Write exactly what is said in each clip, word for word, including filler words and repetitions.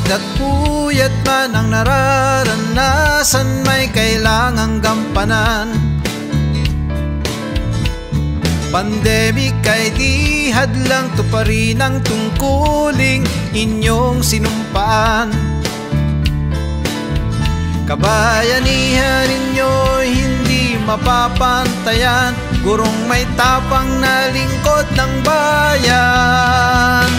at puyat man ang nararanasan, may kailangang gampanan. Pandemic ay di hadlang, tuparin ang tungkuling inyong sinumpaan. Kabayanihan ninyo hindi mapapantayan, gurong may tapang na lingkod ng bayan.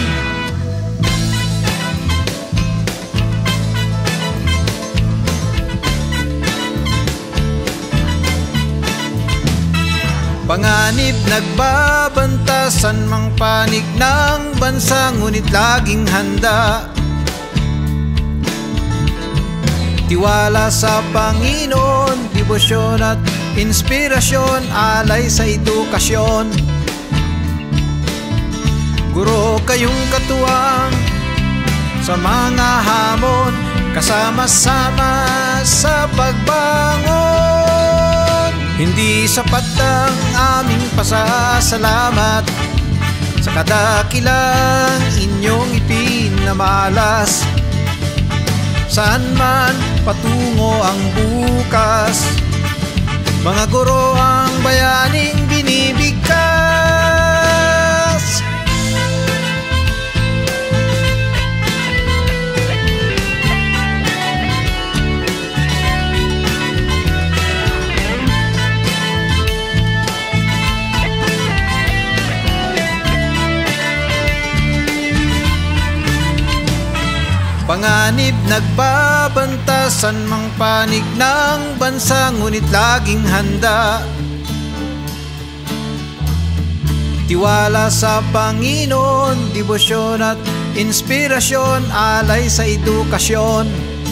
Panganib nagbabantasan mang panig ng bansa, ngunit laging handa. Tiwala sa Panginoon, debosyon at inspirasyon, alay sa edukasyon. Guro kayong katuwang sa mga hamon, kasama-sama sa pagbangon. Hindi sapat ang aming pasasalamat sa kadakilang inyong ipinamalas. Saan man patungo ang bukas, mga guro ang bayaning binibigkas. Panganib nagbabantasan mang panig ng bansa, ngunit laging handa. Tiwala sa Panginoon, debosyon at inspirasyon, alay sa edukasyon.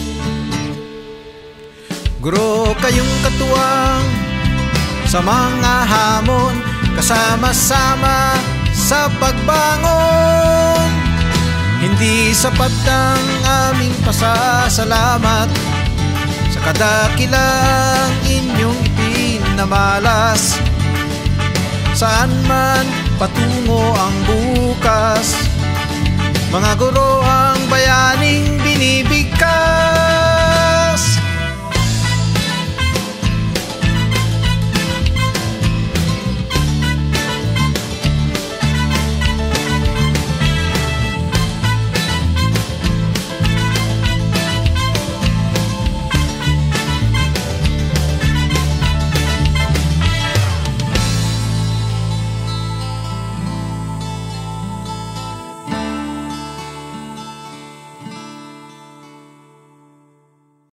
Guro kayong katuwang sa mga hamon, kasama-sama sa pagbangon. Hindi sapat ang aming pasasalamat sa kadakilang inyong ipinamalas. Saan man patungo ang bukas, mga guro ang bayaning binibigkas.